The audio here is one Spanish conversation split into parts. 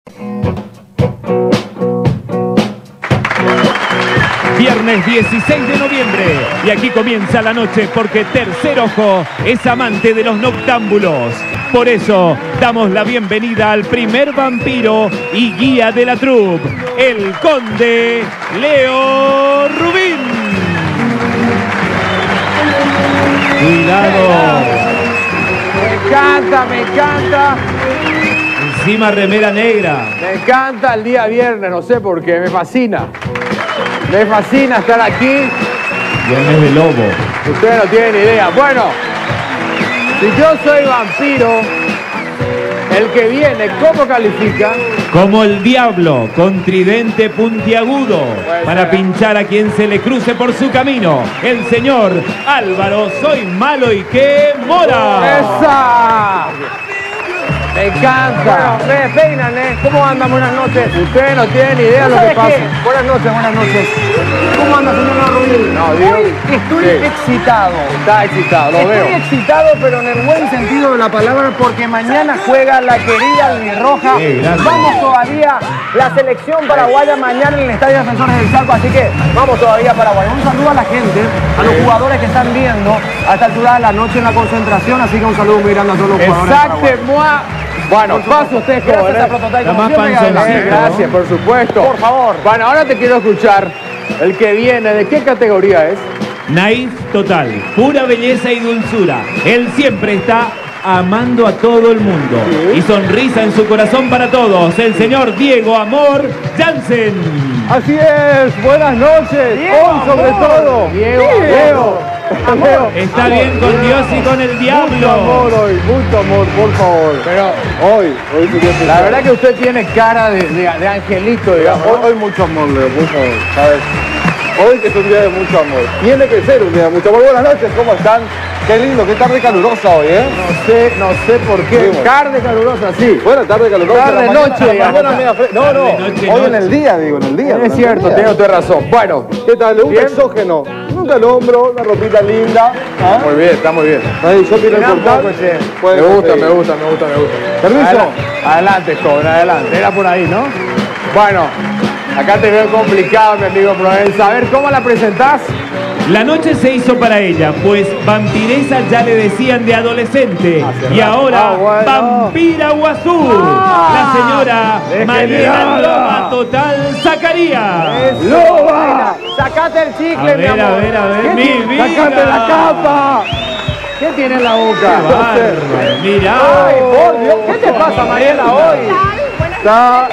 Viernes 16 de noviembre y aquí comienza la noche porque Tercer Ojo es amante de los noctámbulos. Por eso damos la bienvenida al primer vampiro y guía de la troupe, el conde Leo Rubín. Cuidado. Me encanta. Encima remera negra. Me encanta el día viernes, no sé por qué, me fascina. Me fascina estar aquí. Viernes de lobo. Ustedes no tienen idea. Bueno, si yo soy vampiro, el que viene, ¿cómo califica? Como el diablo, con tridente puntiagudo, para pinchar a quien se le cruce por su camino. El señor Álvaro Soy Malo y que Mora. ¡Esa! Me encanta. Bueno, me despeinan, ¿eh? ¿Cómo andan? Buenas noches. Ustedes no tienen idea de lo que pasa. Buenas noches, buenas noches. ¿Cómo anda, señor Rubín? No, digo, Hoy estoy sí. excitado. Está excitado, lo veo. Estoy excitado, pero en el buen sentido de la palabra, porque mañana juega la querida albirroja. Sí, gracias. Vamos todavía, la selección paraguaya mañana en el Estadio Defensores del Chaco, así que vamos todavía Paraguay. Un saludo a la gente, a los jugadores que están viendo a esta altura de la noche en la concentración, así que un saludo muy grande a todos los jugadores de Paraguay. Exacte-moi. Bueno, pase usted, joven. Gracias a Prototype, La como más siempre, panzoncita. adelante. Gracias, por supuesto. Por favor. Bueno, ahora te quiero escuchar. El que viene, ¿de qué categoría es? Naif total, pura belleza y dulzura. Él siempre está amando a todo el mundo. Sí. Y sonrisa en su corazón para todos. El señor Diego Amor Jansen. Así es, buenas noches. Diego, Hoy sobre amor. todo. Diego. Amor. Está bien con Dios y con el Mucho amor diablo. hoy, mucho amor, por favor. Pero Hoy sería especial. la verdad que usted tiene cara de angelito, digamos. Hoy mucho amor, Leo, por favor, ¿sabes? Hoy que es un día de mucho amor. Tiene que ser un día de mucho amor. Buenas noches, ¿cómo están? Qué lindo, qué tarde calurosa hoy, ¿eh? No sé por qué. Sí, bueno. Tarde calurosa, sí. Buena tarde calurosa. Tarde, la mañana- noche, la digamos. mañana media fresca. No, Tarde, no. noche, Hoy en noche. el día, digo, en el día. Es durante cierto, el día. tiene usted razón. Bueno, ¿Qué tal? ¿Le gusta Bien. exógeno? Nunca el hombro, una ropita linda. ¿Ah? muy bien, está muy bien. Ahí, yo quiero Mira un cortar. poco ese. Puede Me gusta, conseguir. me gusta. Permiso. Adelante, joven, adelante. Era por ahí, ¿no? Bueno, acá te veo complicado, mi amigo Provenza. A ver, ¿cómo la presentás? La noche se hizo para ella, pues vampiresa ya le decían de adolescente. Y ahora, bueno. vampira guazú. La señora Mariela Loba Total Zacarías. ¡Loba! Sacate el chicle, A mi ver, amor. a ver, a ver, ¿Qué mi ti- vida. ¡Sacate la capa! ¿Qué tiene en la boca? Bárbaro, mirá. Ay, por Dios, ¿qué te pasa, Mariela, hoy? Está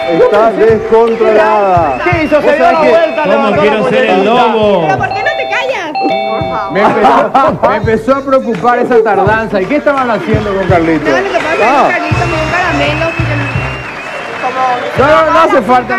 descontrolada. ¿Qué hizo? Se ¿Vos dio sabés la que- vuelta, ¿Cómo levantó quiero la ser el pollerita. lobo? ¿Pero por qué no te callas? Por favor. Me empezó a preocupar esa tardanza. ¿Y qué estaban haciendo con Carlito? No, lo que pasa es que Carlito me dio un caramelo que No hace falta,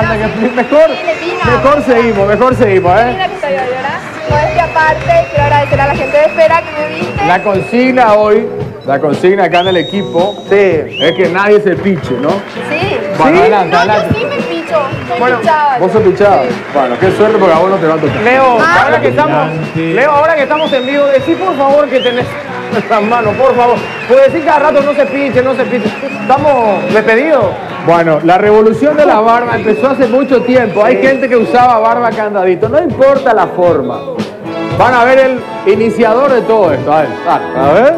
mejor seguimos, ¿eh? Mira que estoy hoy, ¿verdad? Modestia aparte, quiero agradecer a la gente de Espera que me viste. La consigna hoy, la consigna acá en el equipo, es que nadie se piche, ¿no? Sí. Bueno, adelante, No, adelante. yo sí me picho. Soy Bueno, pichada. Vos sos pichada. Bueno, qué suerte porque a vos no te va a tocar. Leo, ahora que estamos, Adelante. Leo, ahora que estamos en vivo, decí por favor que tenés las manos, por favor. Puedes decir cada rato no se pinche, no se pinche. Estamos despedidos. Bueno, la revolución de la barba empezó hace mucho tiempo. Hay gente que usaba barba candadito. No importa la forma. Van a ver el iniciador de todo esto. A ver, dale. A ver.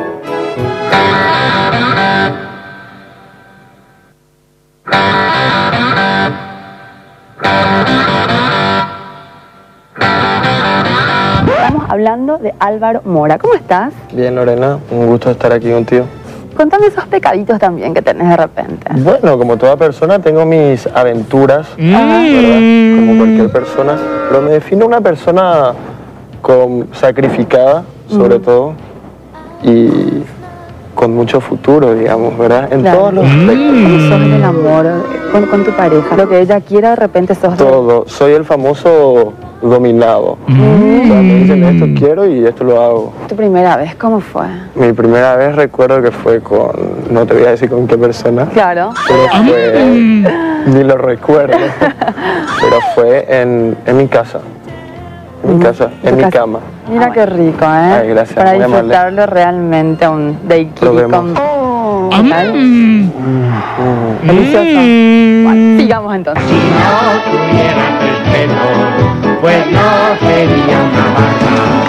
Estamos hablando de Álvaro Mora. ¿Cómo estás? Bien, Lorena, un gusto estar aquí contigo. Contame esos pecaditos también que tenés de repente. Bueno, como toda persona tengo mis aventuras, ¿verdad? Como cualquier persona, pero me defino una persona sacrificada, sobre todo, y con mucho futuro, digamos, ¿verdad? En Claro. todos los aspectos. ¿Cómo sos en el amor con tu pareja? Lo que ella quiera, de repente sos... Todo. Soy el famoso dominado. O sea, me dicen esto quiero y esto lo hago. ¿Tu primera vez cómo fue? Mi primera vez recuerdo que fue con, no te voy a decir con qué persona, Claro. pero fue, ni lo recuerdo, pero fue en mi casa, en mi casa, en mi cama. Mira qué rico, ¿eh? Ay, gracias, Para muy amable. disfrutarlo realmente un daiquiri Probemos. con... ¿Qué tal? Delicioso. Bueno, sigamos entonces. Si no tuvieras el pelo, pues no sería una barba.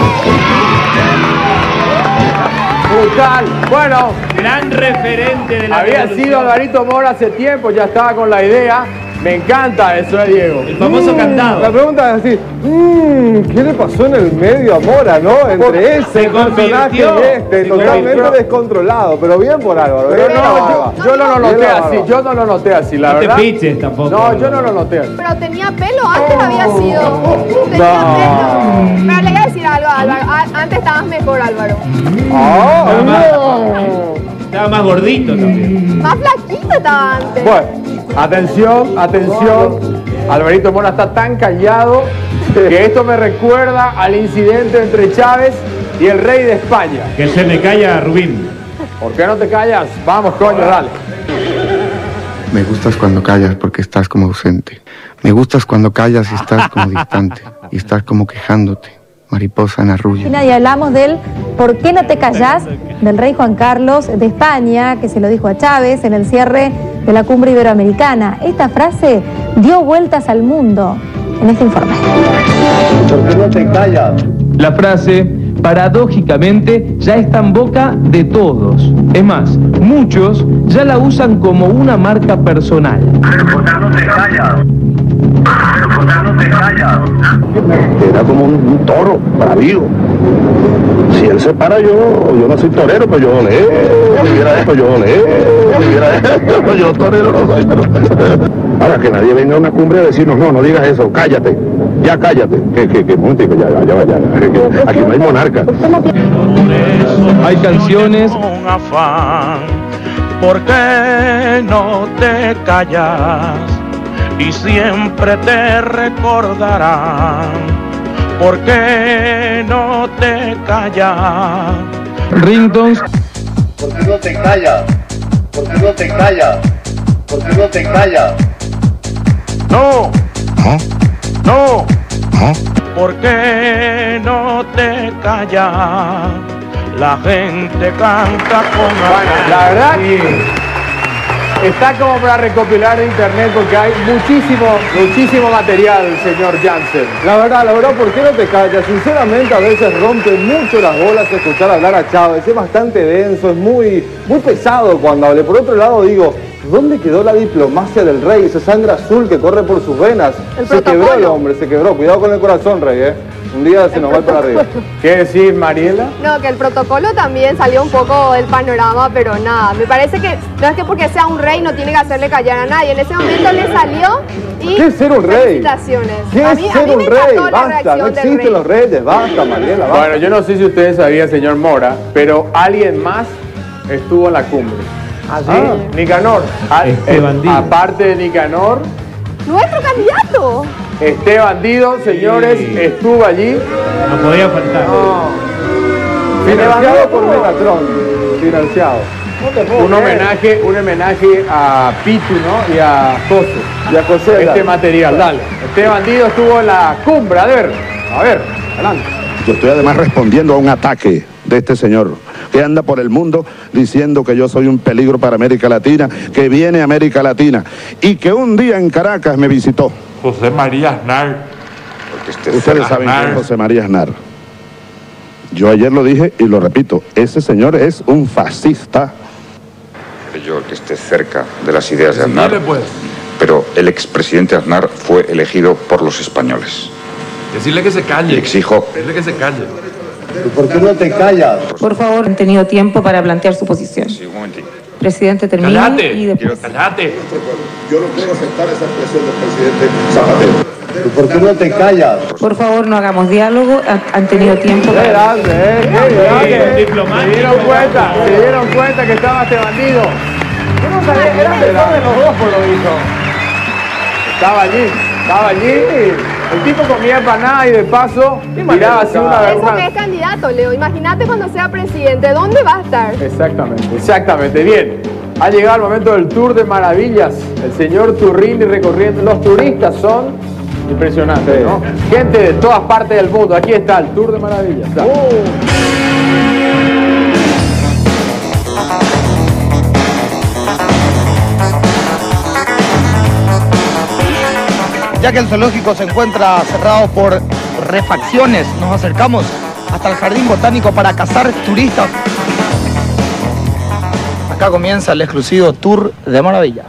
Brutal. Bueno, Gran referente de la había revolución. sido Alvarito Mora hace tiempo, ya estaba con la idea. Me encanta eso, Diego. El famoso cantado. La pregunta es así, ¿qué le pasó en el medio a Mora, no? Entre ese Se personaje convirtió. y este, Se totalmente convirtió. descontrolado, pero bien por Álvaro. Pero bien la barba. yo no lo noté Bien la así, barba. yo no lo noté así, la No te verdad. piches tampoco. No, yo no lo noté así. Pero tenía pelo, antes había sido. Tenía pelo. Pero le voy a decir algo, Álvaro. Antes estabas mejor, Álvaro. Estaba más gordito también. Más flaquito estaba antes. Bueno, atención, atención. Alvarito Mora está tan callado que esto me recuerda al incidente entre Chávez y el rey de España. Que se me calla Rubín. ¿Por qué no te callas? Vamos, coño, dale. Me gustas cuando callas porque estás como ausente. Me gustas cuando callas y estás como distante. Y estás como quejándote. Mariposa en arrullo. Y hablamos del ¿por qué no te callás? Del rey Juan Carlos de España, que se lo dijo a Chávez en el cierre de la cumbre iberoamericana. Esta frase dio vueltas al mundo en este informe. ¿Por qué no te callas? La frase, paradójicamente, ya está en boca de todos. Es más, muchos ya la usan como una marca personal. ¿Por qué no te callas? ¿Por qué no te callas? Era como un toro bravío. Si él se para, yo no soy torero, pero yo leo. Si viera esto, yo leo. Si viera esto, yo torero no soy. Ahora, que nadie venga a una cumbre a decirnos, no digas eso, cállate. Ya cállate. Que música, ya. Aquí no hay monarca. Hay canciones. Un afán, ¿por qué no te callas? Y siempre te recordarán. ¿Por qué no te callas? Ringtones. ¿Por qué no te callas? ¿Por qué no te callas? ¿Por qué no te callas? No. No. ¿Por qué no te callas? La gente canta con Bueno, la verdad que está como para recopilar de internet porque hay muchísimo material, señor Jansen. La verdad, ¿por qué no te callas? Sinceramente, a veces rompe mucho las bolas escuchar hablar a Chávez. Es bastante denso, es muy pesado cuando hable. Por otro lado, digo, ¿dónde quedó la diplomacia del rey? Esa sangre azul que corre por sus venas. Se quebró el hombre, se quebró. Cuidado con el corazón, rey, ¿eh? Un día se nos va para arriba. ¿Qué decís, Mariela? No, que el protocolo también salió un poco del panorama, pero nada. Me parece que no es que porque sea un rey no tiene que hacerle callar a nadie. En ese momento le salió y ¿Qué es ser un rey? felicitaciones. ¿Qué A es mí ser me un rey? encantó la Basta, reacción no del existen rey. los reyes. Basta, Mariela, basta. Bueno, yo no sé si ustedes sabían, señor Mora, pero alguien más estuvo en la cumbre. ¿Ah, sí? Nicanor. Bandido. Aparte de Nicanor, ¡Nuestro candidato! Bandido, señores, Sí. estuvo allí. No podía faltar. Financiado por Megatron. Financiado. Un homenaje a Pitu, ¿no? Y a José. Y a José. Este material, dale. Bandido estuvo en la cumbre, a ver, adelante. Yo estoy además respondiendo a un ataque de este señor que anda por el mundo diciendo que yo soy un peligro para América Latina, que viene a América Latina y que un día en Caracas me visitó. José María Aznar. Ustedes saben quién es José María Aznar. Yo ayer lo dije y lo repito, ese señor es un fascista. Yo que esté cerca de las ideas de Aznar, pero el expresidente Aznar fue elegido por los españoles. Decirle que se calle. Y exijo. Decirle que se calle. ¿Por qué no te callas? Por favor, han tenido tiempo para plantear su posición. Sí, un momentito. Presidente, termine Cállate. y después... Cállate. Yo no puedo aceptar esa expresión del presidente Zapatero. ¿Por qué no te callas? Por favor, no hagamos diálogo. Han tenido tiempo Qué para... grande, Se dieron cuenta que estaba Bandido. Yo no sabía que eran de los dos por lo visto. Estaba allí. El tipo comía empanada y de paso miraba así Eso que es candidato, Leo. Imagínate cuando sea presidente, ¿dónde va a estar? Exactamente. Bien. Ha llegado el momento del Tour de Maravillas. El señor Turrini recorriendo. Los turistas son impresionantes, ¿no? Gente de todas partes del mundo. Aquí está el Tour de Maravillas. Dale. Ya que el zoológico se encuentra cerrado por refacciones, nos acercamos hasta el jardín botánico para cazar turistas. Acá comienza el exclusivo tour de maravilla.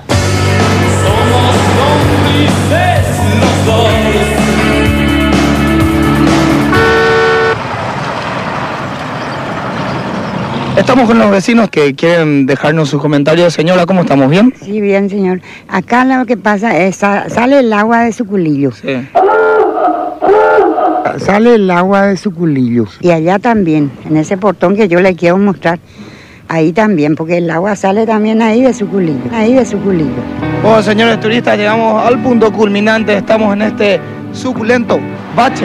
Estamos con los vecinos que quieren dejarnos sus comentarios. Señora, ¿cómo estamos? ¿Bien? Sí, bien, señor. Acá lo que pasa es, sale el agua de Suculillo. Sí. Sale el agua de Suculillo. Y allá también, en ese portón que yo le quiero mostrar, ahí también, porque el agua sale también ahí de Suculillo. Ahí de Suculillo. Bueno, señores turistas, llegamos al punto culminante. Estamos en este suculento bache.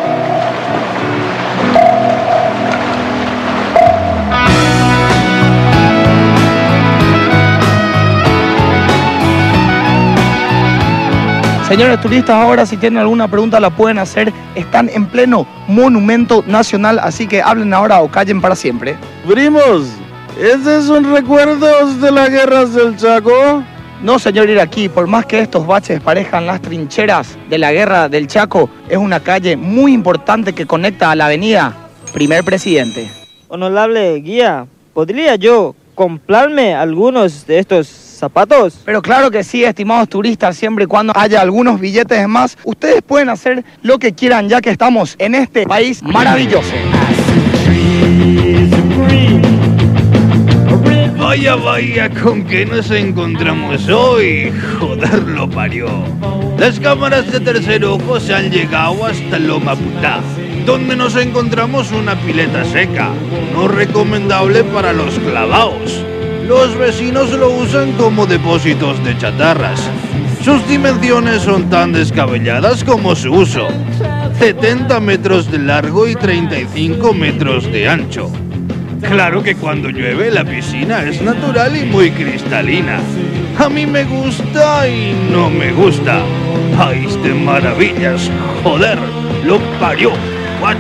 Señores turistas, ahora si tienen alguna pregunta la pueden hacer. Están en pleno monumento nacional, así que hablen ahora o callen para siempre. Primos, ¿esos son recuerdos de las guerras del Chaco? No, señor iraquí, por más que estos baches parezcan las trincheras de la guerra del Chaco, es una calle muy importante que conecta a la avenida Primer Presidente. Honorable guía, ¿podría yo comprarme algunos de estos zapatos? Pero claro que sí, estimados turistas, siempre y cuando haya algunos billetes de más, ustedes pueden hacer lo que quieran ya que estamos en este país maravilloso. Vaya, vaya, ¿con qué nos encontramos hoy? Joder, lo parió. Las cámaras de Tercer Ojo se han llegado hasta Loma Putá, donde nos encontramos una pileta seca, no recomendable para los clavaos. Los vecinos lo usan como depósitos de chatarras. Sus dimensiones son tan descabelladas como su uso. 70 metros de largo y 35 metros de ancho. Claro que cuando llueve la piscina es natural y muy cristalina. A mí me gusta y no me gusta. País de maravillas, joder, lo parió, guacho.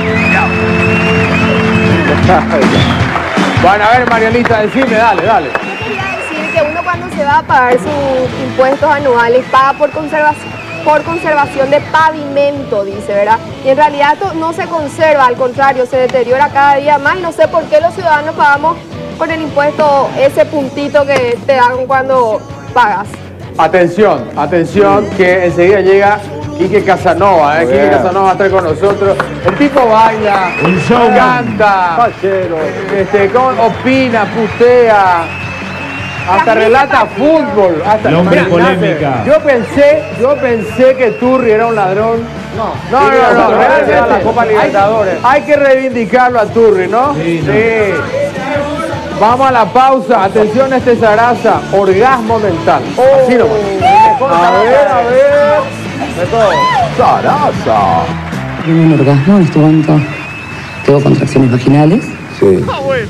Bueno, a ver, Marianita, decime, dale. Yo quería decir que uno cuando se va a pagar sus impuestos anuales paga por conservación de pavimento, dice, ¿verdad? Y en realidad esto no se conserva, al contrario, se deteriora cada día más y no sé por qué los ciudadanos pagamos con el impuesto ese puntito que te dan cuando pagas. Atención, que enseguida llega Quique Casanova, Quique Casanova va a estar con nosotros. El tipo baila, canta, opina, putea, hasta relata fútbol. Hasta el hombre polémica. Yo pensé que Turri era un ladrón. No, realmente la Copa Libertadores. Hay que reivindicarlo a Turri, ¿no? Sí. Vamos a la pausa. Atención a este Sarasa, orgasmo mental. Así nomás. A ver. Sarasa. Tengo un orgasmo en este momento. Tengo contracciones vaginales. Sí.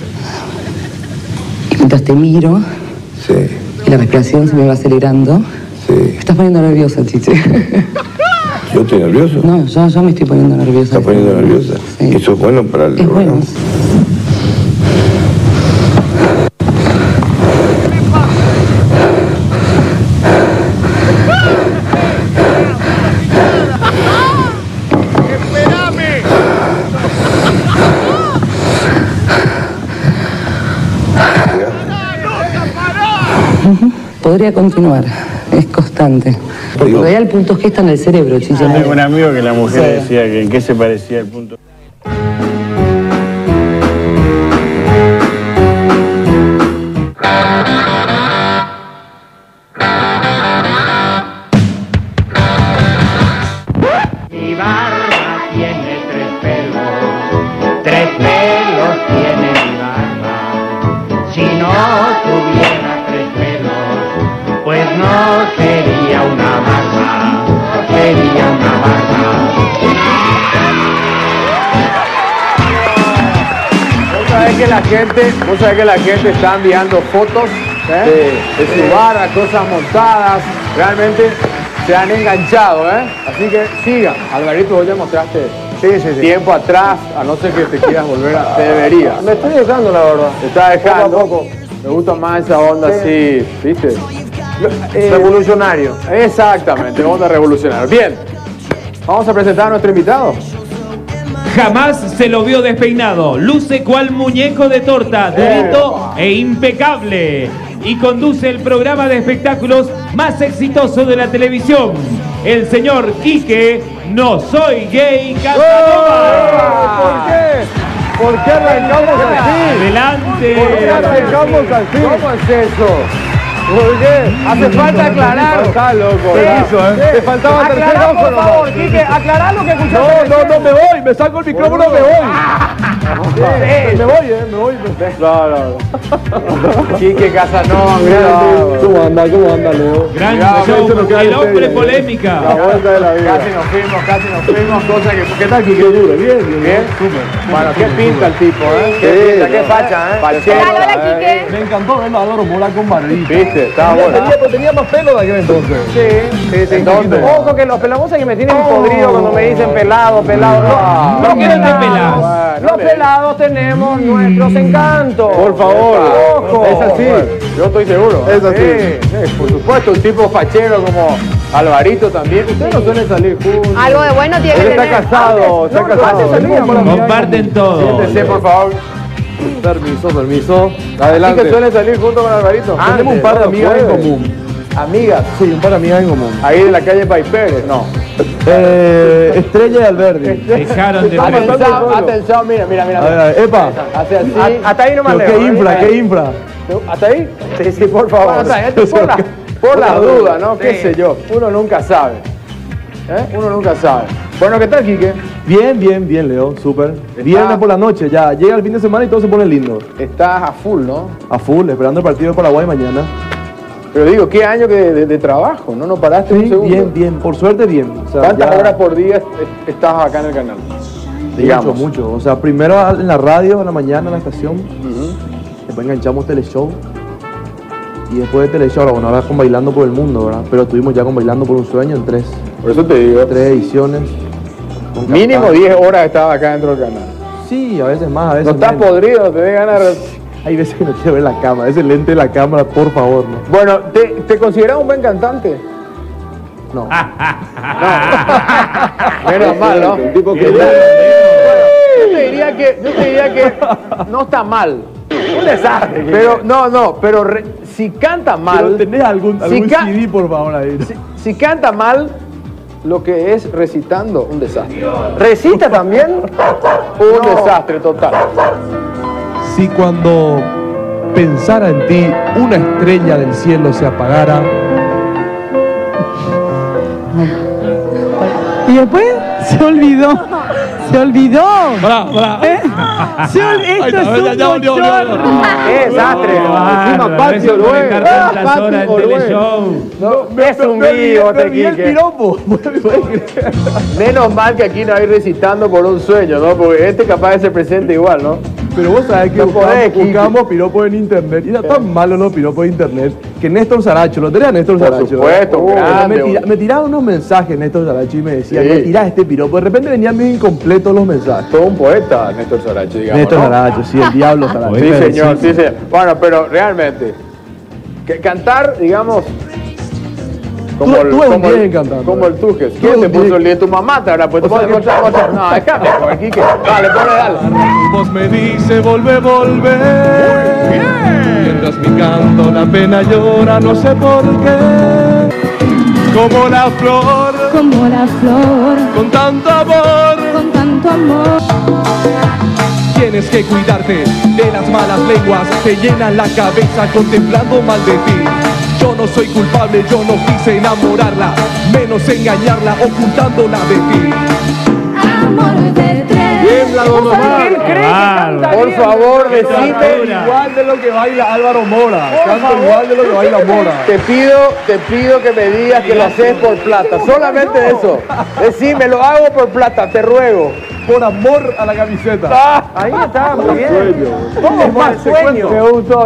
Y mientras te miro, y la respiración se me va acelerando. Me estás poniendo nerviosa, Chiche. ¿Yo estoy nervioso? No, yo me estoy poniendo nerviosa. ¿Estás poniendo nerviosa? Sí. ¿Eso es bueno para el programa? Bueno. Podría continuar, es constante. Porque en realidad el punto G está en el cerebro, Chiche. Tengo un amigo que la mujer decía que en qué se parecía el punto. Mi barba tiene 3 pelos, 3 pelos tiene mi barba. Si no tuviera 3 pelos, pues no sería una barba, sería una barba. Vos sabés que la gente está enviando fotos de su barra, cosas montadas. Realmente se han enganchado, Así que sigan. Alvarito, vos ya mostraste tiempo atrás, a no ser que te quieras volver a... Te debería. Me estoy dejando, la verdad. Te está dejando. Poco a poco. Me gusta más esa onda así, ¿viste? Revolucionario. Exactamente, onda revolucionario. Bien, vamos a presentar a nuestro invitado. Jamás se lo vio despeinado, luce cual muñeco de torta, durito e impecable. Y conduce el programa de espectáculos más exitoso de la televisión. El señor Quique, No Soy Gay Casanova. ¿Por qué? ¿Por qué arrancamos así? Adelante. ¿Por qué arrancamos así? ¿Cómo es eso? ¿Por qué? Hace falta aclarar. Está loco. Te faltaba tercer ojo. Por favor, Quique, aclará lo que escuchaste. No, me voy. Me saco el micrófono, me voy. Me voy. No. Quique Casanova, ¿Cómo anda, Leo? Gran show, el hombre polémica. La vuelta de la vida. Casi nos fuimos, cosa que... ¿Qué tal, Quique? Bien, súper. Bueno, qué pinta el tipo, Qué facha, Quique. Me encantó verlo a Álvaro Mola con barbita. ¿Viste? Estaba bueno. Tenía más pelo de aquel entonces. Sí. ¿Dónde? Ojo que los pelamosos que me tienen podrido cuando me dicen pelado. ¿Por qué no te pelas? Los pelados tenemos nuestros encantos. Por favor. Ojo. Es así. Yo estoy seguro. Es así. Por supuesto, un tipo fachero como Alvarito también. Ustedes no suelen salir juntos. Algo de bueno tiene que Él tener. está casado. Comparten todo. Siéntese, por favor. Permiso. Adelante. ¿Y que suelen salir juntos con Alvarito? Tenemos un par de amigas en común. ¿Amigas? Sí, un par de amigas en común. Ahí de la calle Paiperes, no. Estrella y Alberdi. Dejaron de Atención, mira. A ver, epa. Hace así. Hasta ahí nomás. ¿Qué infra? ¿Hasta ahí? Sí, por favor. Por la duda, ¿no? ¿Qué sé yo? Uno nunca sabe. Uno nunca sabe. Bueno, ¿qué tal, Quique? Bien, Leo, súper. Viernes por la noche, ya llega el fin de semana y todo se pone lindo. Estás a full, ¿no? A full, esperando el partido de Paraguay mañana. Pero digo, ¿qué año de trabajo? ¿No paraste un segundo? Bien, por suerte bien. O sea, ¿cuántas horas por día estás acá en el canal? Digamos. Mucho. O sea, primero en la radio, en la mañana, en la estación. Después enganchamos Teleshow. Y después de Teleshow, ahora con Bailando por el Mundo, ¿verdad? Pero estuvimos ya con Bailando por un Sueño en 3. Por eso te digo. 3 ediciones. Mínimo 10 horas estaba acá dentro del canal. Sí, a veces más, a veces no estás menos. Podrido, te dé ganas de... Hay veces que no quiero ver la cámara, ese lente de la cámara, por favor, ¿no? Bueno, ¿te consideras un buen cantante? No. Menos mal, ¿no? Tipo que... Yo te diría que no está mal. Un desastre. Pero, pero si canta mal... ¿Tenés algún CD, por favor, ahí? Si canta mal... Lo que es recitando, un desastre. ¿Recita también? Un desastre total. Si cuando pensara en ti una estrella del cielo se apagara. Y después se olvidó. Esto es un bochorno. ¡Qué desastre! Encima Patio Es un vivo, te Quique. Menos mal que aquí no hay recitando por un sueño, ¿no? Porque este capaz de ser presente igual, ¿no? Pero vos sabés que buscamos piropos en internet. Y era tan malo los piropos de internet que Néstor Saracho, lo tenía Néstor Saracho. Por supuesto, me tiraba unos mensajes Néstor Saracho y me decía, me tirás este piropo. De repente venían bien incompletos los mensajes. Todo un poeta, Néstor Saracho, digamos. Néstor Saracho, sí, el diablo Saracho. Sí, señor, sí, señor. Bueno, pero realmente, cantar, digamos... Como el Tujes. ¿Quién te puso el día? Tu mamá te habrá puesto. No, déjame, Quique. Dale, dale. Vos me dice volver. Mientras mi canto la pena llora, no sé por qué. Como la flor, con tanto amor, Tienes que cuidarte de las malas lenguas, te llenan la cabeza contemplando mal de ti. Yo no soy culpable, yo no quise enamorarla, menos engañarla ocultándola de ti. Amor de tres. Tiembla, don Omar. Por favor, decime igual de lo que baila Álvaro Mora. Canto igual de lo que baila Mora. Te pido que me digas que lo haces por plata. Solamente eso. Decime, lo hago por plata, te ruego. Por amor a la camiseta. Ahí está, muy bien. Es más, sueño. Me gustó.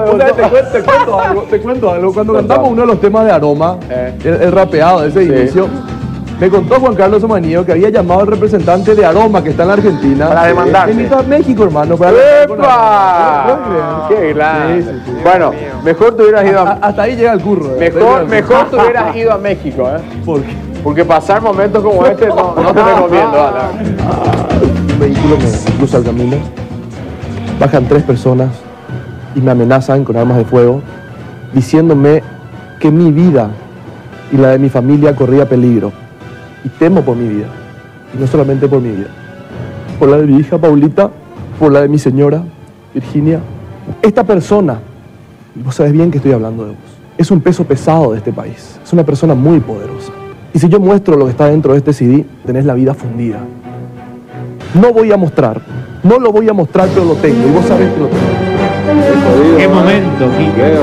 Te cuento algo. Cuando cantamos uno de los temas de Aroma, el rapeado de ese inicio, Me contó Juan Carlos Omanío que había llamado al representante de Aroma, que está en la Argentina. Para demandarte. Me invitó a México, hermano. ¡Epa! ¡Qué grande! Sí. Bueno, mejor te hubieras ido a... Hasta ahí llega el curro. Mejor te hubieras ido a México, ¿eh? ¿Por qué? Porque pasar momentos como este no te recomiendo, dale. Un vehículo me cruza el camino. Bajan 3 personas y me amenazan con armas de fuego, diciéndome que mi vida y la de mi familia corría peligro. Y temo por mi vida. Y no solamente por mi vida. Por la de mi hija Paulita, por la de mi señora Virginia. Esta persona, y vos sabés bien que estoy hablando de vos, es un peso pesado de este país. Es una persona muy poderosa. Y si yo muestro lo que está dentro de este CD, tenés la vida fundida. No voy a mostrar, no lo voy a mostrar, pero lo tengo. Y vos sabés que lo tengo. ¡Qué momento, Quique!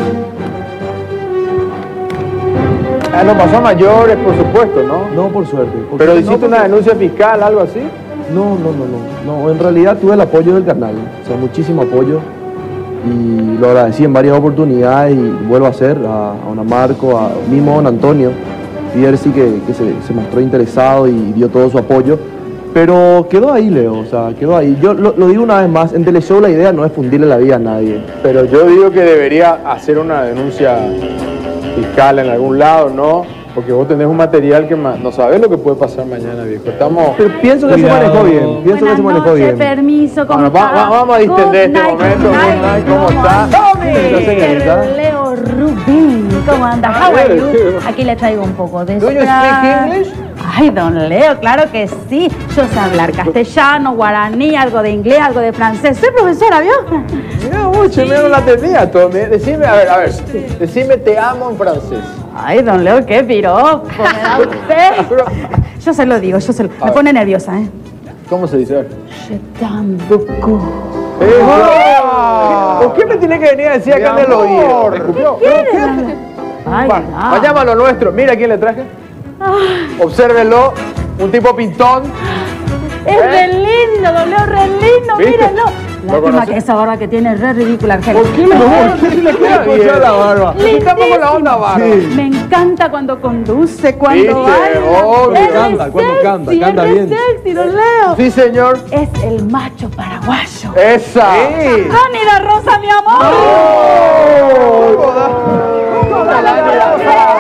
No pasó a mayores, por supuesto, ¿no? No, por suerte. ¿Pero hiciste una denuncia fiscal, algo así? No, en realidad tuve el apoyo del canal, o sea, muchísimo apoyo, y lo agradecí en varias oportunidades, y vuelvo a hacer a Don Marco, a mismo Don Antonio Piercy, que se mostró interesado y dio todo su apoyo, pero quedó ahí, Leo, o sea, quedó ahí. Yo lo digo una vez más, en Teleshow la idea no es fundirle la vida a nadie. Pero yo digo que debería hacer una denuncia fiscal en algún lado, ¿no? Porque vos tenés un material que no sabés lo que puede pasar mañana, viejo. Pero pienso que se manejó bien. Pienso que se manejó bien. Permiso, ¿cómo está? Vamos a distender este momento. ¿Cómo está? Leo Rubín, ¿cómo anda? How are you? Aquí le traigo un poco de... ¿Do you speak English? Ay, don Leo, claro que sí. Yo sé hablar castellano, guaraní, algo de inglés, algo de francés. Soy profesora, ¿vio? Mira, mucho, me la tenía, Tommy. Decime, a ver, decime te amo en francés. Ay, don Leo, qué piropo me da usted. Yo se lo digo, me pone nerviosa, ¿eh? ¿Cómo se dice? Je t'aime beaucoup. ¿Por qué me tiene que venir a decir acá en el oído? Vayamos a lo nuestro. Mira quién le traje. Obsérvenlo. Un tipo pintón. Es re lindo, don Leo, re lindo, mírenlo. Lástima que esa barba que tiene es re ridícula, Argelia. ¿Por qué le queda bien la barba? Estamos con la onda barba. Me encanta cuando conduce, cuando baila. Me encanta, cuando canta bien. Es sexy, don Leo. Sí, señor. Es el macho paraguayo. ¡Esa! ¡Dani la Rosa, mi amor! ¿Cómo da la Rosa?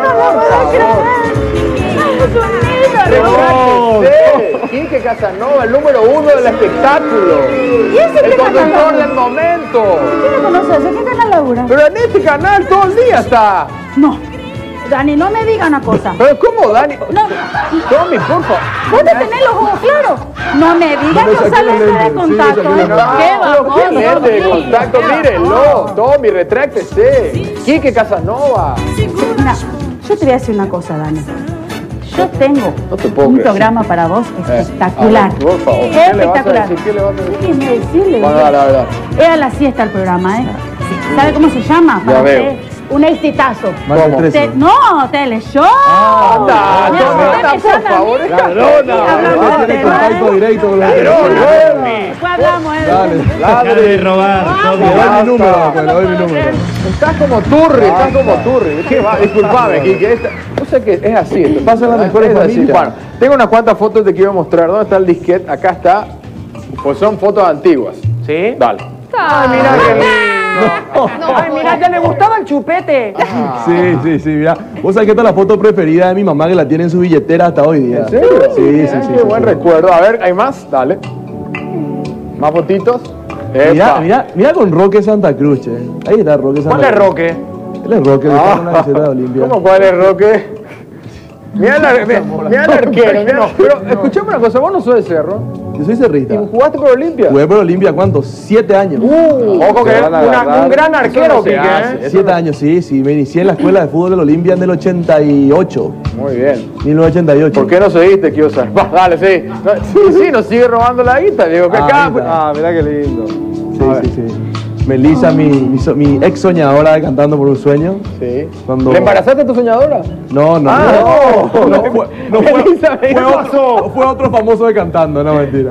Quique Casanova, el número 1 del espectáculo. ¿Y ese el conductor del momento. ¿Quién lo conoce? ¿Qué canal labura? Pero en este canal todo el día está. No. Dani, no me diga una cosa. ¿Pero cómo, Dani? No. Tommy, por favor. Vos te tenés los ojos claros. No me digas que usás lente de contacto. ¿Qué vamos? ¿Qué lente de contacto? Mírenlo. Tommy, retráctese. Quique Casanova. Mira, yo te voy a decir una cosa, Dani. Yo tengo un programa para vos espectacular. Por favor. Espectacular. ¿Qué le vas a decir? Déjeme decirle. Bueno, la verdad. Es a la siesta el programa, ¿eh? ¿Sabe cómo se llama? Ya veo. Un exitazo. ¿Cómo? Teleshow. Anda, por favor, es ladrona. Tiene contacto directo con la Después hablamos, Deja de robar. Le doy mi número. Estás como turri, Disculpame, Quique. No sé qué es así. Esto Pasan las mejores familias. Bueno, tengo unas cuantas fotos que te quiero mostrar. ¿Dónde está el disquete? Acá está. Pues son fotos antiguas. ¿Sí? Dale. Ay, mira qué lindo. Ay, mira, ya le gustaba el chupete. Sí, mira. Vos sabés que esta es la foto preferida de mi mamá, que la tiene en su billetera hasta hoy día. ¿En serio? Sí. Qué buen recuerdo. A ver, ¿hay más? Dale. ¿Más fotitos? Mira con Roque Santa Cruz, che. Ahí está Roque Santa Cruz. ¿Cuál es Roque? Él es Roque, que está en la visera de Olimpia. ¿Cómo cuál es Roque? Mira el arquero. Pero escuchame una cosa, vos no sos de Cerro. Yo soy cerrista. ¿Y jugaste por Olimpia? Jugué por Olimpia, ¿cuántos? 7 años. Ojo que un gran arquero, Quique. 7 años, sí. Me inicié en la escuela de fútbol del Olimpia en el 88. Muy bien. 1988. ¿Por qué no seguiste, Kiosa? Dale, sí. Sí, nos sigue robando la guita. Digo, que acá. Mira qué lindo. Sí. Melissa, mi ex soñadora de Cantando por un Sueño. Sí. Cuando... ¿Le embarazaste a tu soñadora? No. Fue otro famoso de Cantando, no mentira.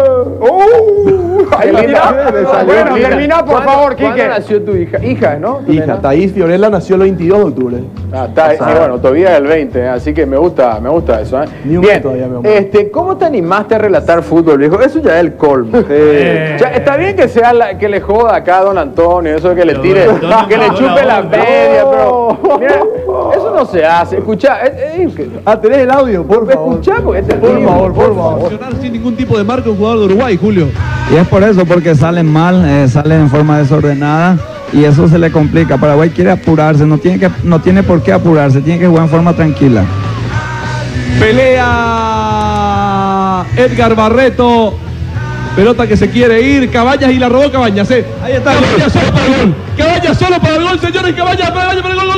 Bueno, termina por favor, Quique. ¿Cuándo nació tu hija? Hija, ¿no? Hija, Thaís Fiorella nació el 22 de octubre. Bueno, todavía es el 20, así que me gusta eso. Ni un Bien, todavía, mi amor. ¿Cómo te animaste a relatar fútbol, viejo? Eso ya es el colmo. Ya, está bien que sea que le joda acá a don Antonio, eso de que le tire, que le chupe la media, pero mira, eso no se hace. Escuchá, tenés el audio, por favor. Escuchá, porque por favor. Sin ningún tipo de marca un jugador de Uruguay, Julio. Y es por eso, porque salen mal, salen en forma desordenada y eso se le complica. Paraguay quiere apurarse, no tiene por qué apurarse, tiene que jugar en forma tranquila. Pelea Edgar Barreto. Pelota que se quiere ir, Cabañas y la robó Cabañas. Ahí está, Cabañas solo para el gol. Cabañas solo para el gol, señores. Cabañas para el gol, gol.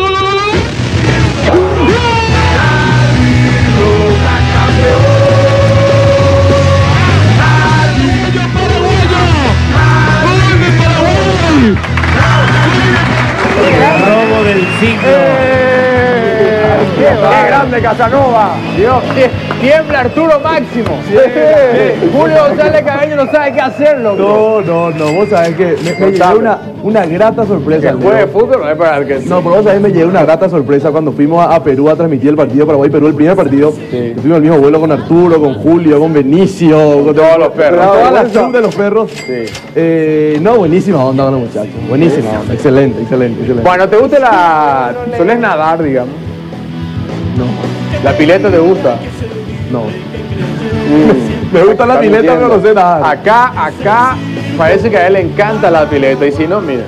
Robo del siglo. ¡Qué grande Casanova! Dios, tiembla Arturo Máximo. Julio González Cabeño no sabe qué hacerlo. No, vos sabés que me llevé una grata sorpresa. El juego de fútbol no es para el que... No, pero vos sabés, me llevé una grata sorpresa cuando fuimos a Perú a transmitir el partido Paraguay-Perú, el primer partido. Sí. Fuimos al mismo vuelo con Arturo, con Julio, con Benicio, con todos los perros. Toda la club de los perros. Sí. No, buenísima onda con los muchachos. Buenísima onda. Excelente. Bueno, ¿te gusta solés nadar, digamos? No. ¿La pileta te gusta? No. Me gusta la pileta, pero no sé nada. Acá parece que a él le encanta la pileta y si no, mira.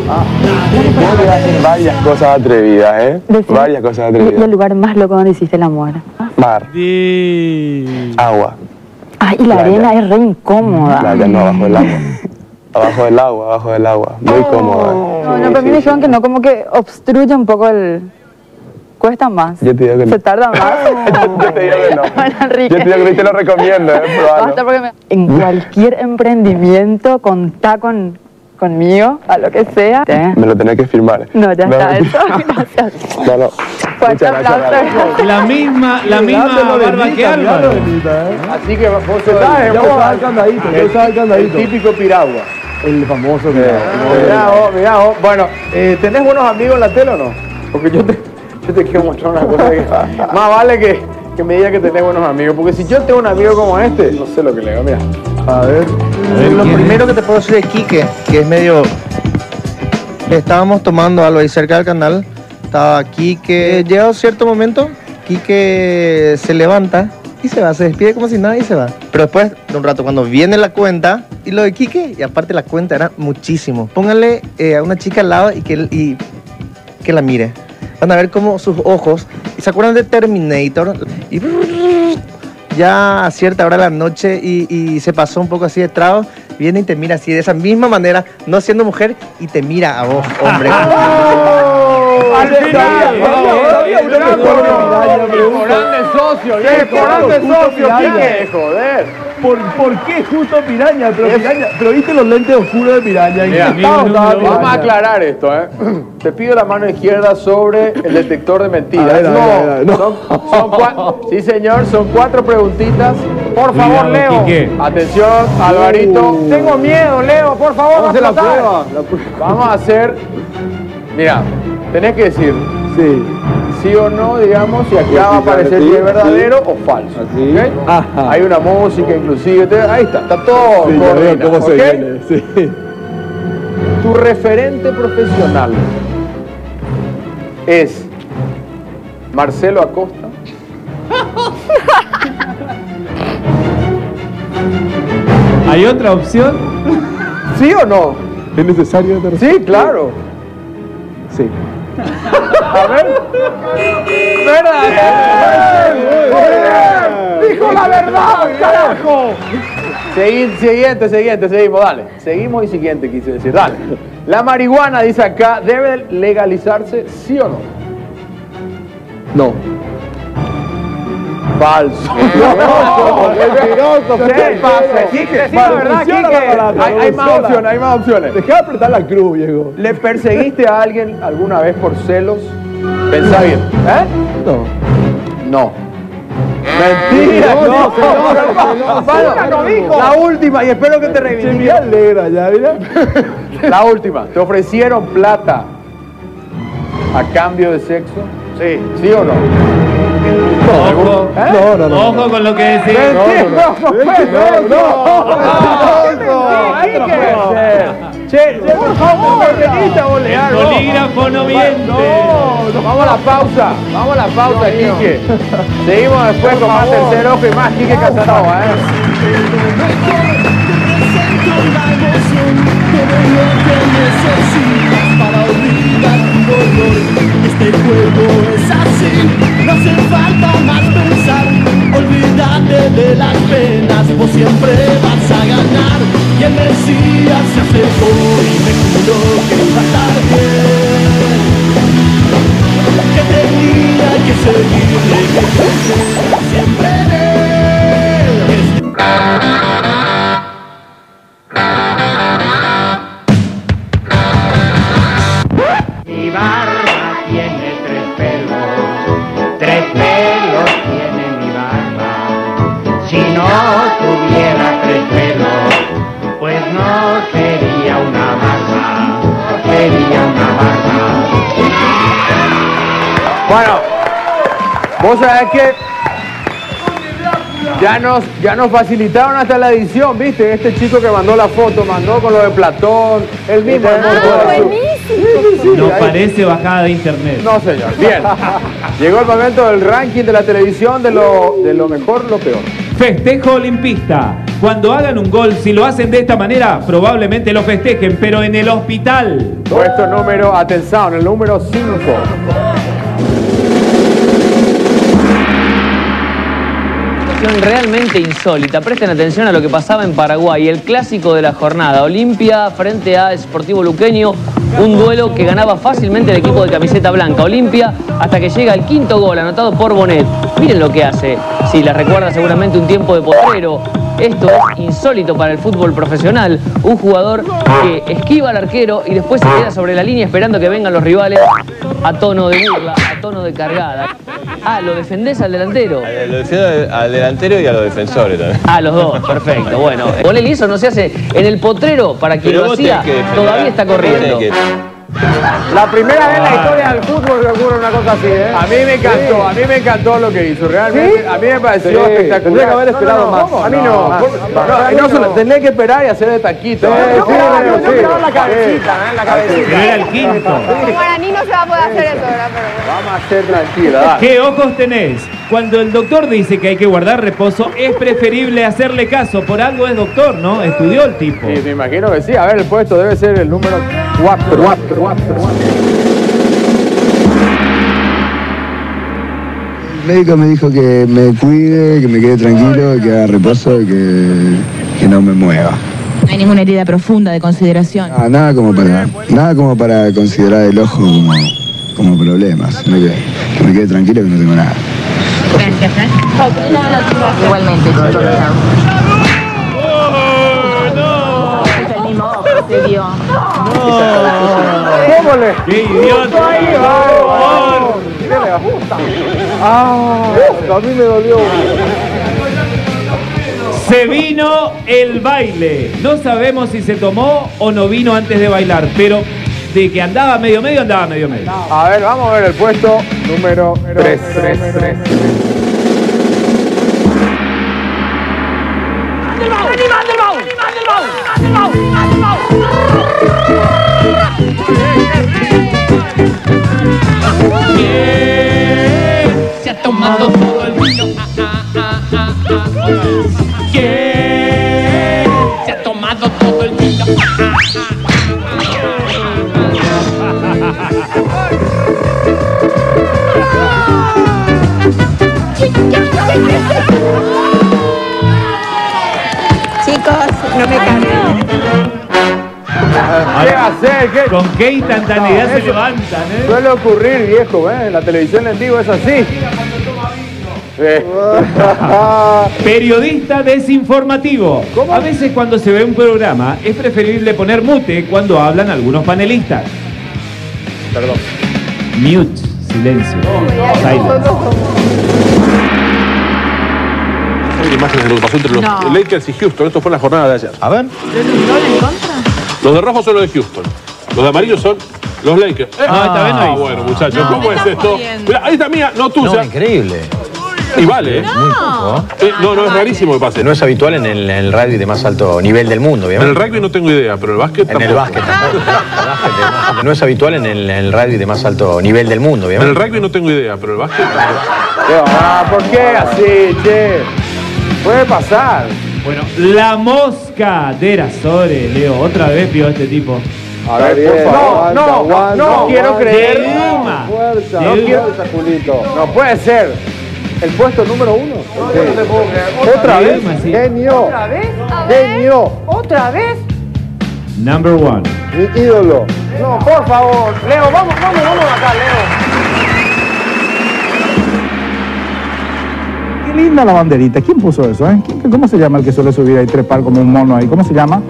Varias cosas atrevidas, Varias cosas atrevidas. ¿Y el lugar más loco donde hiciste el amor? Mar. Agua. Ay, y la arena es re incómoda. Playa, no, abajo del agua. Abajo del agua. Muy cómoda. No, pero a mí me dijeron que no, como que obstruye un poco el... Cuesta más. Yo te digo que no. Se tarda más. Yo te digo que no. Yo te digo que no te lo recomiendo, Basta porque en cualquier emprendimiento contá conmigo, a lo que sea. Me lo tenés que firmar. No, ya está eso. Gracias. No. Fuerte aplauso. La misma barba que Álvaro. Así que vos ya usaba el candadito, el típico piragua. El famoso piragua. Mirá vos. Bueno, ¿tenés buenos amigos en la tele o no? Porque yo te quiero mostrar una cosa que más vale que me diga que tenés buenos amigos, porque si yo tengo un amigo como este, no sé lo que le digo, mira. A ver lo primero que te puedo decir de Quique, que es medio... Estábamos tomando algo ahí cerca del canal, estaba Quique, llega un cierto momento, Quique se levanta y se va, se despide como si nada y se va. Pero después de un rato, cuando viene la cuenta, y lo de Quique, y aparte la cuenta era muchísimo. Póngale a una chica al lado y que la mire. Van a ver cómo sus ojos, y se acuerdan de Terminator, y ya a cierta hora de la noche y se pasó un poco así de trago, viene y te mira así de esa misma manera, no siendo mujer, y te mira a vos, hombre. ¡Al final! ¡Restaurante socio! ¿Qué? Joder. ¿Por qué justo Piraña? Pero viste los lentes oscuros de Piraña. Vamos a aclarar esto, Te pido la mano izquierda sobre el detector de mentiras. Sí, señor, son 4 preguntitas. Por favor, Leo. Atención, Alvarito. Tengo miedo, Leo, por favor. Vamos a hacer la prueba. Vamos a hacer... Mira, tenés que decir sí o no, digamos, y acá va a aparecer si es verdadero o falso. ¿Okay? Hay una música inclusive, ahí está todo coordinado, cómo se viene. Sí. Tu referente profesional es Marcelo Acosta. ¿Hay otra opción? ¿Sí o no? ¿Es necesario? Sí, claro. Sí. A ver. ¿Verdad? ¡Dijo la verdad, carajo! Siguiente, seguimos, dale. Seguimos y siguiente, quise decir, dale. La marihuana, dice acá, ¿debe legalizarse, sí o no? No. Falso. Mentiroso. ¿Qué pasa? Quique, sí, la verdad, Quique. Hay más opciones, hay más opciones. Dejá de apretar la cruz, viejo. ¿Le perseguiste a alguien alguna vez por celos? Pensá bien. ¿Eh? No. Mentira, no. La última, y espero que te reivindiques. Alegra ya, mira. La última. ¿Te ofrecieron plata a cambio de sexo? Sí. ¿Sí o no? Ojo, ojo con lo que decís. Che, por favor, venite a bolear. El bolígrafo no miente. Vamos a la pausa, Quique. Seguimos después con más Tercer Ojo y más Quique Casanova, Para olvidar tu dolor, este juego es así, no hace falta más pensar, olvídate de las penas, vos siempre vas a ganar, y el Mesías se acercó y me juró que iba a estar bien, que tenía que seguirle, que crecer siempre de él. Mi barba tiene tres pelos tiene mi barba. Si no tuviera tres pelos, pues no sería una barba, sería una barba. Bueno, vos sabés que ya nos facilitaron hasta la edición, ¿viste? Este chico que mandó la foto, mandó con lo de Platón, el mismo. Nos parece bajada de internet. No, señor. Bien. Llegó el momento del ranking de la televisión de lo mejor, lo peor. Festejo olimpista. Cuando hagan un gol, si lo hacen de esta manera, probablemente lo festejen, pero en el hospital. Puesto número, atención, el número 5. Realmente insólita. Presten atención a lo que pasaba en Paraguay, el clásico de la jornada, Olimpia frente a Sportivo Luqueño, un duelo que ganaba fácilmente el equipo de camiseta blanca, Olimpia, hasta que llega el quinto gol anotado por Bonet. Miren lo que hace, si la recuerda seguramente un tiempo de potrero. Esto es insólito para el fútbol profesional, un jugador que esquiva al arquero y después se queda sobre la línea esperando que vengan los rivales a tono de burla, a tono de cargada. Ah, ¿lo defendés al delantero? Lo defiendo al delantero y a los defensores también. Ah, los dos, perfecto. Bueno, Bolelli, eso no se hace en el potrero, para quien lo hacía, todavía está corriendo. La primera vez en la historia del fútbol que ocurre una cosa así, ¿eh? A mí me encantó lo que hizo, realmente. A mí me pareció espectacular. Tendría que haber esperado más. A mí no solo tenés que esperar y hacer de taquito. No, la cabecita, la cabecita. No era el quinto. Con Guaraní no se va a poder hacer eso, ¿verdad? Vamos a ser tranquila. ¿Qué ojos tenés? Cuando el doctor dice que hay que guardar reposo, es preferible hacerle caso. Por algo es doctor, ¿no? Estudió el tipo. Sí, me imagino que sí. A ver, el puesto debe ser el número 4. El médico me dijo que me cuide, que me quede tranquilo, que haga reposo y que no me mueva. No hay ninguna herida profunda de consideración. Nada como para considerar el ojo como problema, sino que me quede tranquilo, que no tengo nada. Gracias, ¿eh? Igualmente, chicos. El mismo ojo se dio. ¿Cómo le? ¡Qué idiota! A mí me dolió. Se vino el baile. No sabemos si se tomó o no vino antes de bailar, pero de que andaba medio, andaba medio. A ver, vamos a ver el puesto número 3. Se ha tomado todo el vino. ¿Quién se ha tomado todo el vino? Chicos, no me cambien. ¿Qué hacer? ¿Con qué instantaneidad se levantan, eh? Suele ocurrir, viejo, ¿eh? La televisión en vivo es así. Periodista desinformativo. A veces cuando se ve un programa es preferible poner mute cuando hablan algunos panelistas. Perdón. Mute, silencio. Silence. Hay imágenes de lo que pasó entre los Lakers y Houston. Esto fue en la jornada de ayer. A ver. Los de rojo son los de Houston. Los de amarillo son los Lakers. esta vez no hay. Bueno, muchachos, ¿cómo es esto? Mira, ahí está mía, no tuya. No, increíble. Y vale, ¿eh? No, es rarísimo que pase. No es habitual en el rugby de más alto nivel del mundo, obviamente. En el rugby no tengo idea, pero el básquet tampoco. En el básquet tampoco. No es habitual en el rugby de más alto nivel del mundo, En obviamente. el rugby no tengo idea, pero el básquet tampoco. ¿Por qué así, che? Puede pasar. Bueno, la mosca de Erasore, Leo. Otra vez vio a este tipo. A ver, no quiero creer. Fuerza, No quiero, Julito. No puede ser. El puesto número 1. No te puedo creer. Otra vez. Genio. ¿Otra vez? Genio. ¿Otra vez? Number 1. Mi ídolo. No, por favor. Leo, vamos acá, Leo. Qué linda la banderita. ¿Quién puso eso, eh? ¿Cómo se llama el que suele subir ahí, trepar como un mono ahí? ¿Cómo se llama?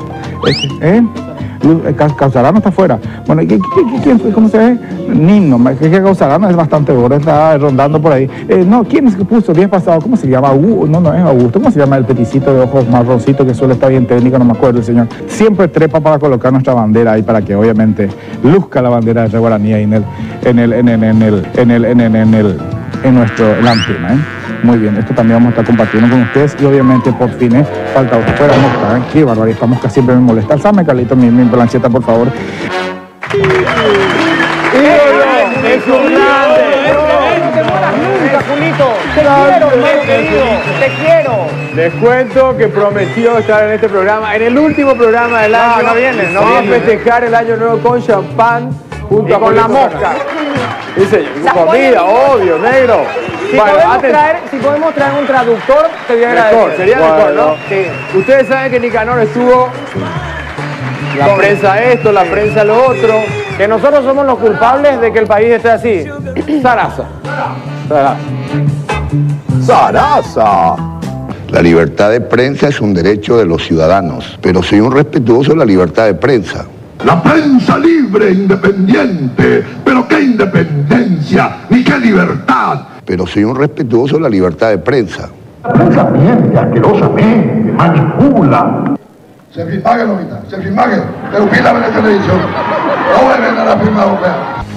Causarano está afuera. Bueno, ¿quién fue? ¿Cómo se ve? Nino, que Causarano es bastante gordo, está rondando por ahí. No, ¿quién es que puso 10 pasado? ¿Cómo se llama? No es Augusto. ¿Cómo se llama el peticito de ojos marroncito que suele estar bien técnico? No me acuerdo el señor. Siempre trepa para colocar nuestra bandera ahí para que obviamente luzca la bandera de Guaraní ahí en nuestro lámpima, ¿eh? Muy bien, esto también vamos a estar compartiendo con ustedes y obviamente por fin, falta otro fuera mosca, ¿eh? Qué barbaridad, esta mosca siempre me molesta. Alzame, Carlito, mi plancheta, por favor. ¡Es un grande! No te mueras nunca, Julito. Te quiero, hermano querido. Te quiero. Les cuento que prometió estar en este programa, en el último programa del año. No viene. Festejar el año nuevo con champán junto y con la mosca. Dice, comida, obvio, negro. Si podemos traer un traductor, te voy a agradecer. Sería mejor, ¿no? Sí. Ustedes saben que Nicanor estuvo la prensa esto, la prensa lo otro. Que nosotros somos los culpables de que el país esté así. Sarasa. ¡Sarasa! La libertad de prensa es un derecho de los ciudadanos, pero soy un respetuoso de la libertad de prensa. La prensa libre e independiente, pero qué independencia, ni qué libertad. Pero soy un respetuoso de la libertad de prensa. La prensa miente asquerosamente, manipula. Se firmague, Lomita, se firmague. Pero pídame en la televisión. No vuelven a la firma europea.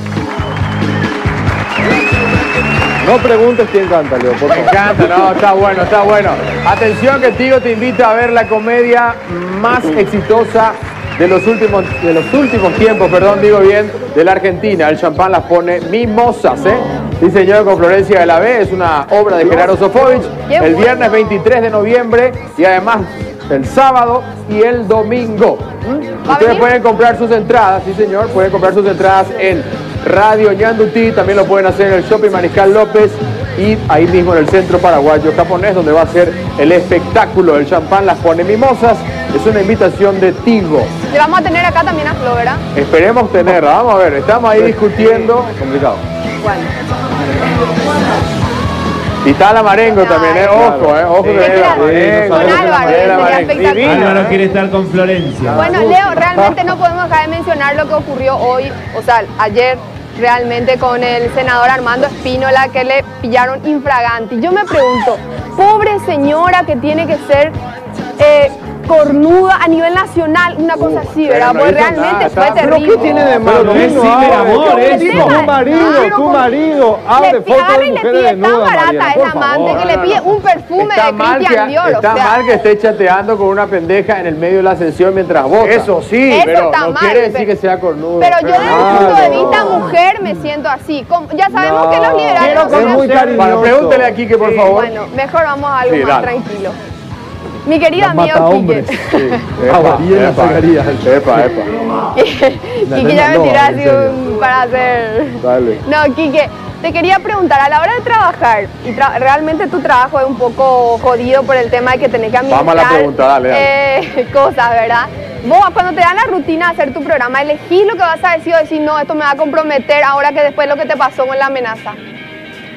No preguntes quién canta, Leo, por favor. Me encanta, no, está bueno. Atención que Tigo te invita a ver la comedia más exitosa de los últimos tiempos, de la Argentina. El champán las pone Mimosas, diseñado con Florencia de la B, es una obra de Gerardo Sofovich, el viernes 23 de noviembre y además el sábado y el domingo. Ustedes pueden comprar sus entradas, sí señor, pueden comprar sus entradas en Radio Ñandutí, también lo pueden hacer en el Shopping Mariscal López y ahí mismo en el Centro Paraguayo Japonés, donde va a ser el espectáculo. El champán las pone Mimosas, es una invitación de Tigo. Le vamos a tener acá también a Flo, ¿verdad? Esperemos tenerla, vamos a ver, estamos ahí discutiendo. Complicado. Bueno. Y está la Marengo también, ojo que viene la Marengo. Con Álvaro, sería espectacular. Álvaro quiere estar con Florencia. Bueno, Leo, realmente no podemos dejar de mencionar lo que ocurrió hoy, o sea, ayer, realmente con el senador Armando Espínola, que le pillaron infraganti. Yo me pregunto, pobre señora que tiene que ser cornuda a nivel nacional, una cosa así, ¿verdad? Porque realmente fue terrible. ¿Pero qué tiene de malo? Es ciberamor, tu marido abre fotos de mujeres desnudas, tan barata es amante que le pide un perfume de Christian Dior. Está mal que esté chateando con una pendeja en el medio de la ascensión mientras vota. Eso sí, pero no quiere decir que sea cornudo. Pero yo desde el punto de vista mujer me siento así. Ya sabemos que los liberales no son así. Bueno, pregúntele a Quique, por favor. Bueno, mejor vamos a algo más tranquilo. Mi querido amigo Quique. Quique ya me tiró así para hacer... Dale. No, Quique, te quería preguntar, a la hora de trabajar, y realmente tu trabajo es un poco jodido por el tema de que tenés que administrar... Vamos a la pregunta, dale. Cosas, ¿verdad? Vos, cuando te dan la rutina de hacer tu programa, elegís lo que vas a decir o decir, no, esto me va a comprometer ahora que después lo que te pasó con la amenaza.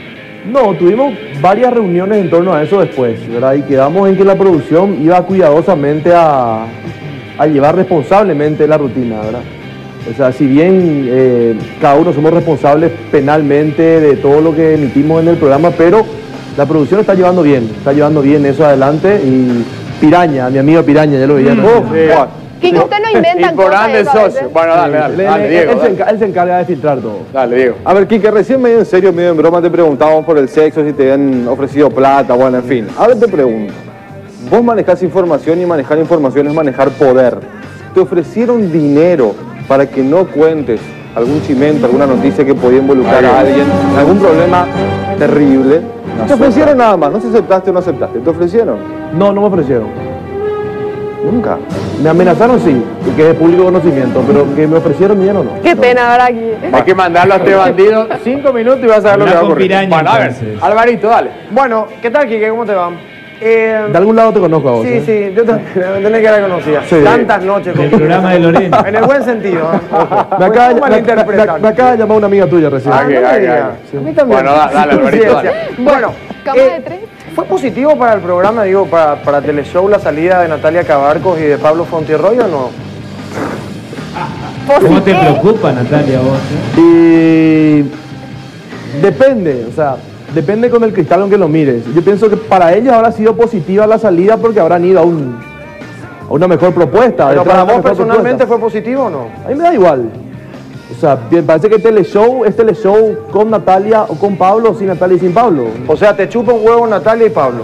No, tuvimos varias reuniones en torno a eso después, ¿verdad? Y quedamos en que la producción iba cuidadosamente a llevar responsablemente la rutina, ¿verdad? O sea, si bien cada uno somos responsables penalmente de todo lo que emitimos en el programa, pero la producción está llevando bien eso adelante. Y Piraña, mi amigo Piraña, ya lo veían. Kike, usted no inventa cosas de socio. Bueno, dale, Diego. Él se encarga de filtrar todo. Dale, Diego. A ver, Kike, recién medio en serio, medio en broma, te preguntábamos por el sexo, si te habían ofrecido plata, bueno, en fin. Ahora te pregunto, vos manejás información y manejar información es manejar poder. ¿Te ofrecieron dinero para que no cuentes algún chimento, alguna noticia que podía involucrar a alguien, algún problema terrible? ¿Te ofrecieron nada más? No sé si aceptaste o no aceptaste. ¿Te ofrecieron? No, no me ofrecieron. Nunca. Me amenazaron, sí, que es de público conocimiento, pero que me ofrecieron dinero no. Qué pena, ¿verdad? Hay que mandarlo a este bandido 5 minutos y vas a ver lo que va a ocurrir. Bueno, a ver, Alvarito, dale. Bueno, ¿qué tal, Kike? ¿Cómo te va? De algún lado te conozco a vos. Sí, sí, yo también tenés que haber conocido. Sí. Tantas noches con el programa de Lorena. En el buen sentido. Me acaba de llamar una amiga tuya recién. A mí también. Bueno, dale, Alvarito. Dale. Bueno, Cama de tres. ¿fue positivo para el programa, digo, para Teleshow la salida de Natalia Cabarcos y de Pablo Fontierroy o no? ¿Cómo te preocupa, Natalia, vos? Y depende, o sea, depende con el cristal en que lo mires. Yo pienso que para ellos habrá sido positiva la salida porque habrán ido a una mejor propuesta. ¿Pero para vos personalmente fue positivo o no? A mí me da igual. O sea, me parece que Teleshow es Teleshow con Natalia o con Pablo, o sin Natalia y sin Pablo. O sea, te chupa un huevo Natalia y Pablo.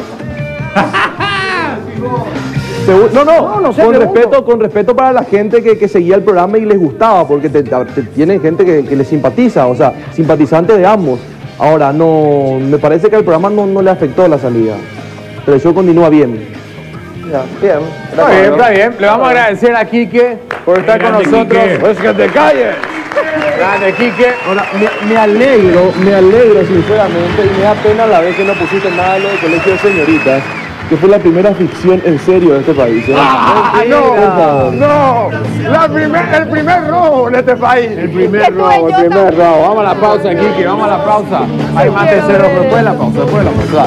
No, con respeto para la gente que seguía el programa y les gustaba, porque tienen gente que les simpatiza, o sea, simpatizantes de ambos. Ahora, no, me parece que al programa no le afectó la salida. Pero el show continúa bien. Ya, bien. Está bien. Le vamos a agradecer a Kike por estar con nosotros. Pues que te calles. Grande, Kike. Ahora, me alegro sinceramente, y me da pena a la vez que no pusiste nada de lo de Colegio de Señoritas, que fue la primera ficción en serio de este país. No, el primer robo en este país. El primer robo. Vamos a la pausa, Kike, vamos a la pausa. Hay más terceros después de la pausa, Dale.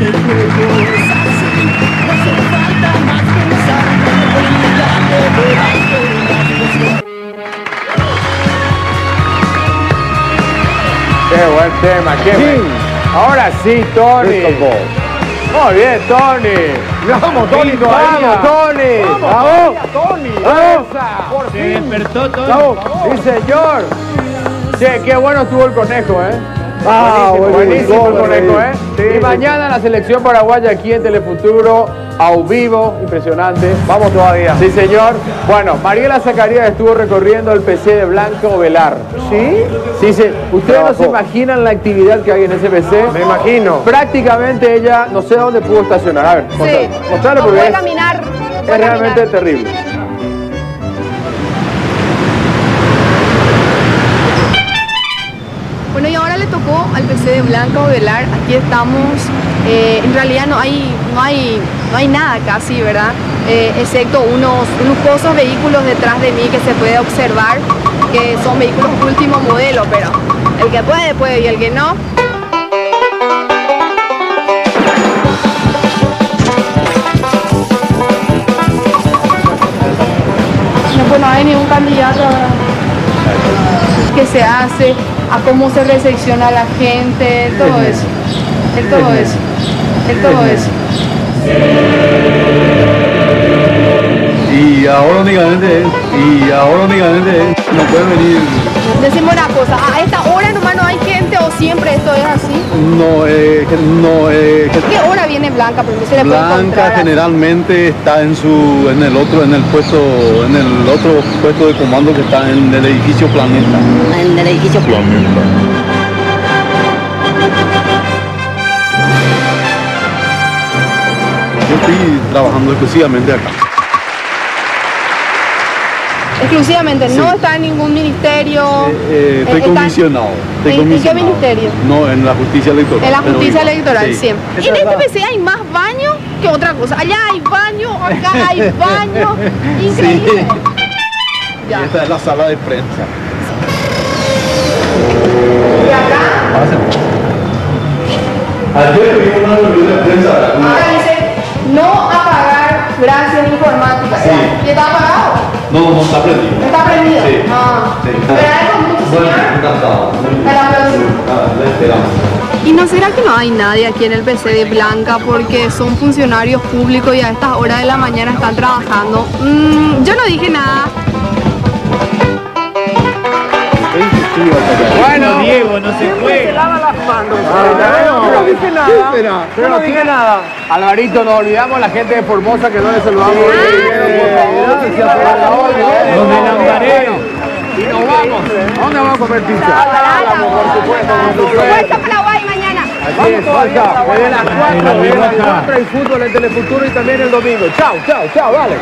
Qué buen tema, qué bien. Ahora sí, Tony. Muy bien, Tony. Vamos, Tony, Vamos, Tony. Vamos, Tony. Vamos. Se despertó Tony. Vamos. Sí, señor. Che, qué bueno estuvo el conejo, buenísimo el conejo, Sí, y mañana la selección paraguaya aquí en Telefuturo, a vivo, impresionante. Vamos todavía. Sí, señor. Bueno, Mariela Zacarías estuvo recorriendo el PC de Blanco Velar. ¿Sí? Sí. Ustedes no se imaginan la actividad que hay en ese PC. Me imagino. Prácticamente ella, no sé dónde pudo estacionar. A ver, mostrarle no porque puede caminar. Es realmente terrible. Bueno, y ahora le tocó al PC de Blanco Velar. Aquí estamos. En realidad no hay nada casi, ¿verdad? Excepto unos lujosos vehículos detrás de mí que se puede observar, que son vehículos último modelo, pero el que puede y el que no. Pues no hay ningún candidato que se hace, a cómo se recepciona a la gente, todo eso. Y ahora únicamente no puede venir. Decimos una cosa, a esta hora nomás no hay gente o siempre esto es así. ¿Qué hora viene Blanca? Porque se le puede Blanca encontrar generalmente está en el otro puesto de comando que está en el edificio Planeta. En el edificio Planeta. Yo estoy trabajando exclusivamente acá. Exclusivamente, no está en ningún ministerio. Estoy comisionado. ¿En qué ministerio? No, en la justicia electoral. En la justicia electoral, sí. siempre. Y en este PC hay más baño que otra cosa. Allá hay baño, acá hay baño. Increíble. Sí. Ya. Esta es la sala de prensa. ¿Y acá? Ayer tuvimos una reunión de prensa. Ahora dice, no apagar gracias informática. Sí. ¿Y está apagado? No, no está prendido. ¿Está prendido? Sí. Ah. Sí. ¿Pero hay con mucho, Bueno, señor? encantado. Te la aplaudimos. Le esperamos. ¿Y no será que no hay nadie aquí en el PC de Blanca porque son funcionarios públicos y a estas horas de la mañana están trabajando? Yo no dije nada. Bueno, Diego, no se fue. Se lava las manos. No dije nada. Yo no dije nada. Alvarito, nos olvidamos la gente de Formosa que no le saludamos. Los de Lambaré. Y nos vamos. ¿A dónde vamos a comer pizza? Por supuesto. Paraguay mañana. Así es, Falca. Desde las 4 hay fútbol en Telefuturo y también el domingo. Chao, dale.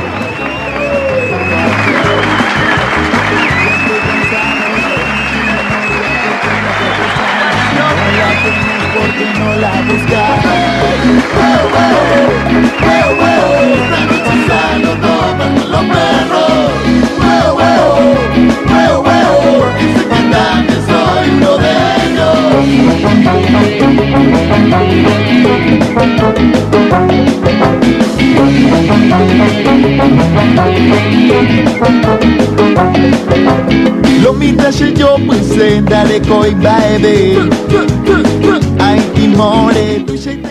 Porque no la buscas. Los toman los perros. Porque se cuentan que soy uno de ellos. Lo mitashe yo pues senda de koi baby. Ai timore tu